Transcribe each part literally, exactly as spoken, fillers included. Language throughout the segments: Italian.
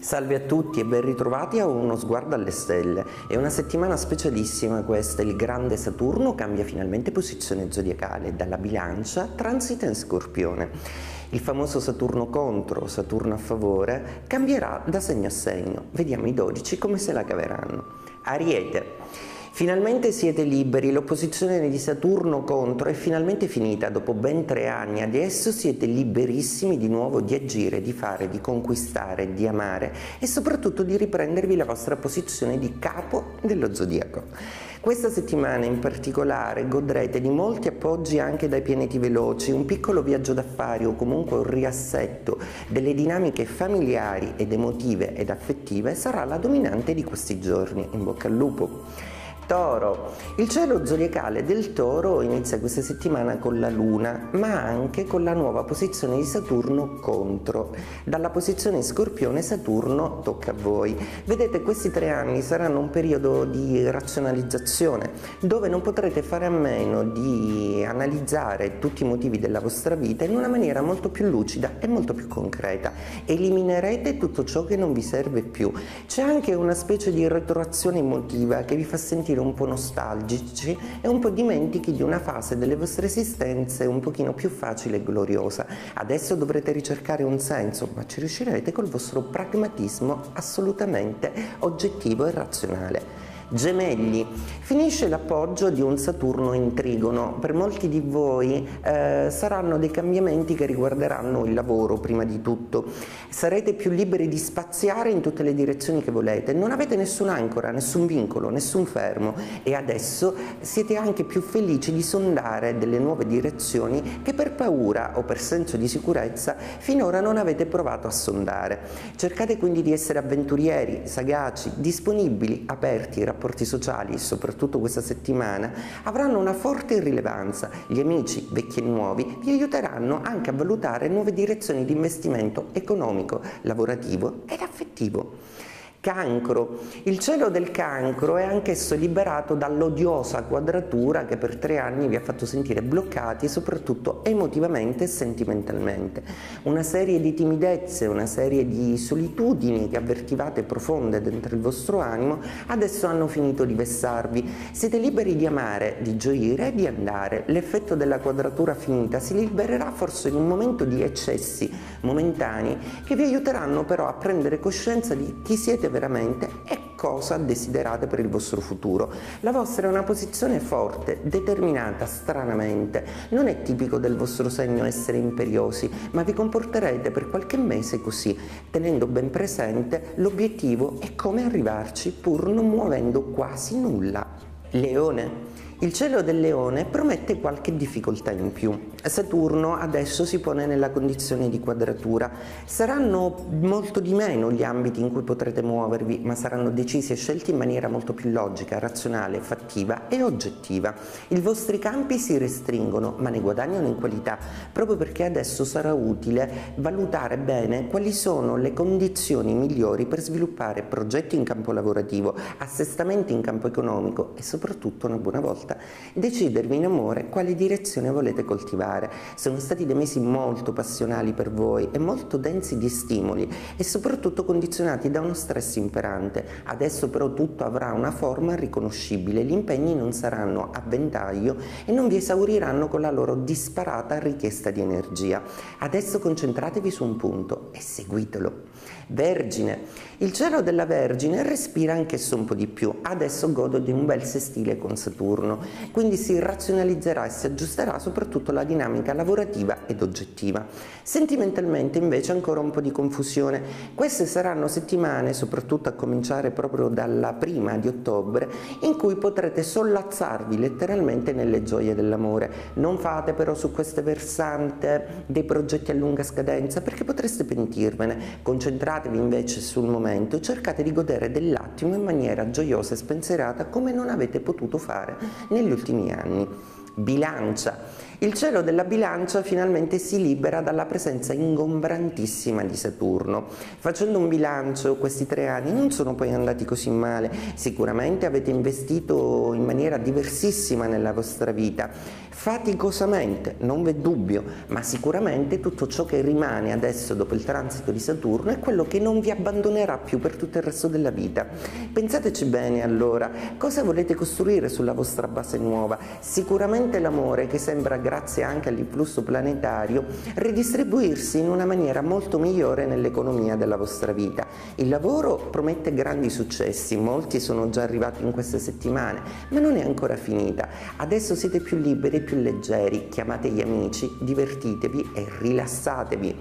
Salve a tutti e ben ritrovati a Uno sguardo alle stelle. È una settimana specialissima questa, il grande Saturno cambia finalmente posizione zodiacale, dalla Bilancia transita in Scorpione. Il famoso Saturno contro, Saturno a favore, cambierà da segno a segno. Vediamo i dodici come se la caveranno. Ariete. Finalmente siete liberi, l'opposizione di Saturno contro è finalmente finita, dopo ben tre anni, adesso siete liberissimi di nuovo di agire, di fare, di conquistare, di amare e soprattutto di riprendervi la vostra posizione di capo dello zodiaco. Questa settimana in particolare godrete di molti appoggi anche dai pianeti veloci, un piccolo viaggio d'affari o comunque un riassetto delle dinamiche familiari ed emotive ed affettive sarà la dominante di questi giorni. In bocca al lupo! Toro. Il cielo zodiacale del Toro inizia questa settimana con la Luna, ma anche con la nuova posizione di Saturno contro. Dalla posizione Scorpione Saturno tocca a voi. Vedete, questi tre anni saranno un periodo di razionalizzazione, dove non potrete fare a meno di analizzare tutti i motivi della vostra vita in una maniera molto più lucida e molto più concreta. Eliminerete tutto ciò che non vi serve più. C'è anche una specie di retroazione emotiva che vi fa sentire un po' nostalgici e un po' dimentichi di una fase delle vostre esistenze un pochino più facile e gloriosa. Adesso dovrete ricercare un senso, ma ci riuscirete col vostro pragmatismo assolutamente oggettivo e razionale. Gemelli. Finisce l'appoggio di un Saturno in trigono. Per molti di voi eh, saranno dei cambiamenti che riguarderanno il lavoro prima di tutto. Sarete più liberi di spaziare in tutte le direzioni che volete. Non avete nessun ancora, nessun vincolo, nessun fermo e adesso siete anche più felici di sondare delle nuove direzioni che per paura o per senso di sicurezza finora non avete provato a sondare. Cercate quindi di essere avventurieri, sagaci, disponibili, aperti, rapporti rapporti sociali, soprattutto questa settimana, avranno una forte rilevanza. Gli amici, vecchi e nuovi, vi aiuteranno anche a valutare nuove direzioni di investimento economico, lavorativo ed affettivo. Cancro. Il cielo del Cancro è anch'esso liberato dall'odiosa quadratura che per tre anni vi ha fatto sentire bloccati soprattutto emotivamente e sentimentalmente. Una serie di timidezze, una serie di solitudini che avvertivate profonde dentro il vostro animo adesso hanno finito di vessarvi. Siete liberi di amare, di gioire e di andare. L'effetto della quadratura finita si libererà forse in un momento di eccessi momentanei che vi aiuteranno però a prendere coscienza di chi siete veramente e cosa desiderate per il vostro futuro. La vostra è una posizione forte, determinata stranamente. Non è tipico del vostro segno essere imperiosi, ma vi comporterete per qualche mese così, tenendo ben presente l'obiettivo e come arrivarci pur non muovendo quasi nulla. Leone. Il cielo del Leone promette qualche difficoltà in più. Saturno adesso si pone nella condizione di quadratura. Saranno molto di meno gli ambiti in cui potrete muovervi, ma saranno decisi e scelti in maniera molto più logica, razionale, fattiva e oggettiva. I vostri campi si restringono, ma ne guadagnano in qualità, proprio perché adesso sarà utile valutare bene quali sono le condizioni migliori per sviluppare progetti in campo lavorativo, assestamenti in campo economico e soprattutto, una buona volta, decidervi in amore quale direzione volete coltivare. Sono stati dei mesi molto passionali per voi e molto densi di stimoli e soprattutto condizionati da uno stress imperante. Adesso però tutto avrà una forma riconoscibile, gli impegni non saranno a ventaglio e non vi esauriranno con la loro disparata richiesta di energia. Adesso concentratevi su un punto e seguitelo. Vergine. Il cielo della Vergine respira anch'esso un po' di più. Adesso godo di un bel sestile con Saturno, quindi si razionalizzerà e si aggiusterà soprattutto la dinamica lavorativa ed oggettiva. Sentimentalmente invece ancora un po' di confusione. Queste saranno settimane, soprattutto a cominciare proprio dalla prima di ottobre, in cui potrete sollazzarvi letteralmente nelle gioie dell'amore. Non fate però su queste versante dei progetti a lunga scadenza perché potreste pentirvene. Concentratevi invece sul momento e cercate di godere dell'attimo in maniera gioiosa e spensierata come non avete potuto fare negli ultimi anni. Bilancia. Il cielo della Bilancia finalmente si libera dalla presenza ingombrantissima di Saturno. Facendo un bilancio, questi tre anni non sono poi andati così male. Sicuramente avete investito in maniera diversissima nella vostra vita, faticosamente, non v'è dubbio, ma sicuramente tutto ciò che rimane adesso dopo il transito di Saturno è quello che non vi abbandonerà più per tutto il resto della vita. Pensateci bene allora, cosa volete costruire sulla vostra base nuova? Sicuramente l'amore, che sembra, grazie anche all'influsso planetario, ridistribuirsi in una maniera molto migliore nell'economia della vostra vita. Il lavoro promette grandi successi, molti sono già arrivati in queste settimane, ma non è ancora finita. Adesso siete più liberi e più leggeri, chiamate gli amici, divertitevi e rilassatevi.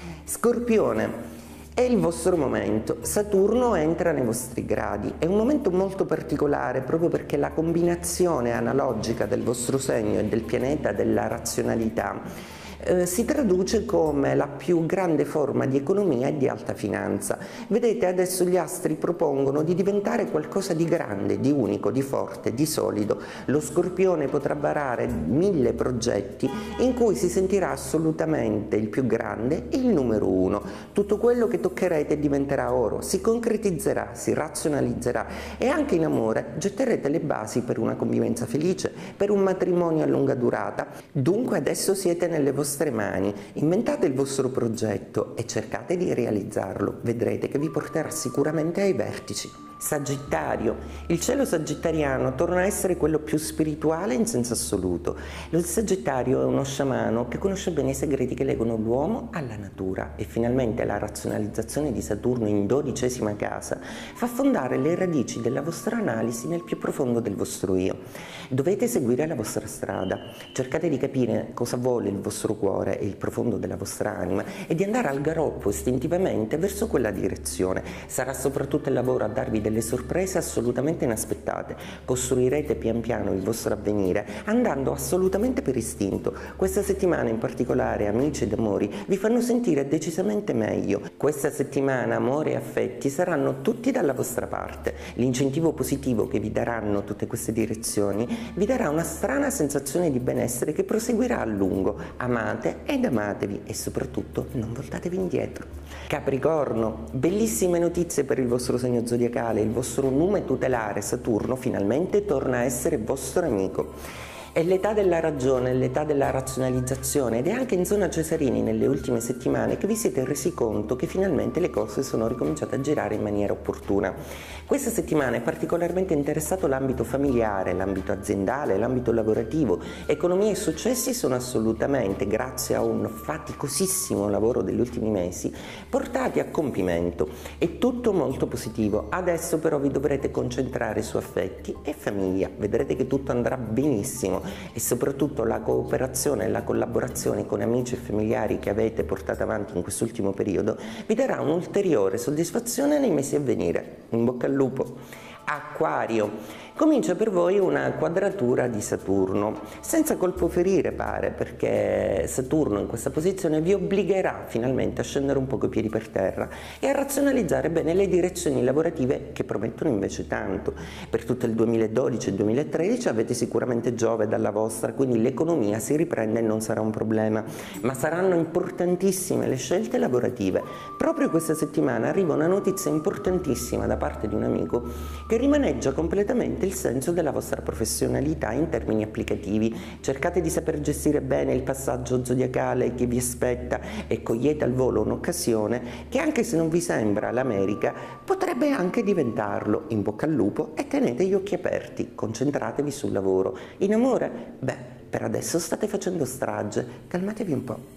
Scorpione. È il vostro momento, Saturno entra nei vostri gradi, è un momento molto particolare proprio perché la combinazione analogica del vostro segno e del pianeta della razionalità eh, si traduce come la più grande forma di economia e di alta finanza. Vedete, adesso gli astri propongono di diventare qualcosa di grande, di unico, di forte, di solido. Lo Scorpione potrà varare mille progetti in cui si sentirà assolutamente il più grande e il numero uno. Tutto quello che toccherete diventerà oro, si concretizzerà, si razionalizzerà e anche in amore getterete le basi per una convivenza felice, per un matrimonio a lunga durata. Dunque adesso siete nelle vostre mani, inventate il vostro progetto e cercate di realizzarlo, vedrete che vi porterà sicuramente ai vertici. Sagittario. Il cielo sagittariano torna a essere quello più spirituale in senso assoluto. Lo Sagittario è uno sciamano che conosce bene i segreti che legano l'uomo alla natura e finalmente la razionalizzazione di Saturno in dodicesima casa fa fondare le radici della vostra analisi nel più profondo del vostro io. Dovete seguire la vostra strada, cercate di capire cosa vuole il vostro cuore e il profondo della vostra anima e di andare al galoppo istintivamente verso quella direzione. Sarà soprattutto il lavoro a darvi delle sorprese assolutamente inaspettate. Costruirete pian piano il vostro avvenire andando assolutamente per istinto. Questa settimana in particolare, amici ed amori, vi fanno sentire decisamente meglio. Questa settimana amore e affetti saranno tutti dalla vostra parte. L'incentivo positivo che vi daranno tutte queste direzioni vi darà una strana sensazione di benessere che proseguirà a lungo. Amate ed amatevi e soprattutto non voltatevi indietro. Capricorno. Bellissime notizie per il vostro segno zodiacale. Il vostro nume tutelare Saturno finalmente torna a essere vostro amico. È l'età della ragione, l'età della razionalizzazione ed è anche in zona Cesarini nelle ultime settimane che vi siete resi conto che finalmente le cose sono ricominciate a girare in maniera opportuna. Questa settimana è particolarmente interessato l'ambito familiare, l'ambito aziendale, l'ambito lavorativo. Economia e successi sono assolutamente, grazie a un faticosissimo lavoro degli ultimi mesi, portati a compimento. È tutto molto positivo. Adesso però vi dovrete concentrare su affetti e famiglia. Vedrete che tutto andrà benissimo. E soprattutto la cooperazione e la collaborazione con amici e familiari che avete portato avanti in quest'ultimo periodo vi darà un'ulteriore soddisfazione nei mesi a venire. In bocca al lupo. Acquario. Comincia per voi una quadratura di Saturno, senza colpo ferire pare, perché Saturno in questa posizione vi obbligherà finalmente a scendere un po' coi piedi per terra e a razionalizzare bene le direzioni lavorative che promettono invece tanto. Per tutto il duemiladodici e duemilatredici avete sicuramente Giove dalla vostra, quindi l'economia si riprende e non sarà un problema, ma saranno importantissime le scelte lavorative. Proprio questa settimana arriva una notizia importantissima da parte di un amico che rimaneggia completamente il senso della vostra professionalità in termini applicativi. Cercate di saper gestire bene il passaggio zodiacale che vi aspetta e cogliete al volo un'occasione che, anche se non vi sembra l'America, potrebbe anche diventarlo. In bocca al lupo e tenete gli occhi aperti, concentratevi sul lavoro. In amore? Beh, per adesso state facendo strage, calmatevi un po'.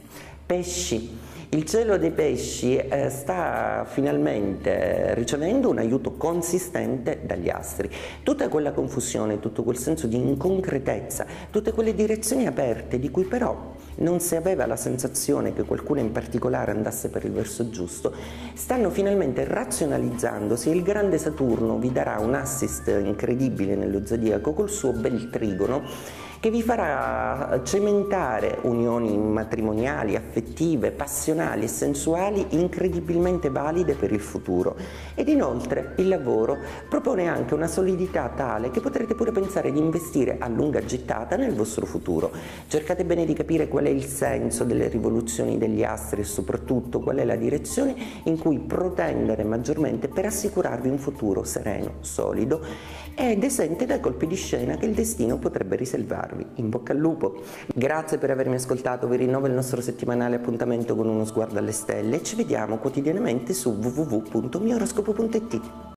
Pesci. Il cielo dei pesci eh, sta finalmente ricevendo un aiuto consistente dagli astri. Tutta quella confusione, tutto quel senso di inconcretezza, tutte quelle direzioni aperte di cui però non si aveva la sensazione che qualcuno in particolare andasse per il verso giusto, stanno finalmente razionalizzandosi e il grande Saturno vi darà un assist incredibile nello zodiaco col suo bel trigono che vi farà cementare unioni matrimoniali, affettive, passionali e sensuali incredibilmente valide per il futuro. Ed inoltre il lavoro propone anche una solidità tale che potrete pure pensare di investire a lunga gittata nel vostro futuro. Cercate bene di capire qual è il senso delle rivoluzioni degli astri e soprattutto qual è la direzione in cui protendere maggiormente per assicurarvi un futuro sereno, solido ed esente dai colpi di scena che il destino potrebbe riservarvi. In bocca al lupo! Grazie per avermi ascoltato, vi rinnovo il nostro settimanale appuntamento con uno sguardo alle stelle e ci vediamo quotidianamente su w w w punto mioroscopo punto it.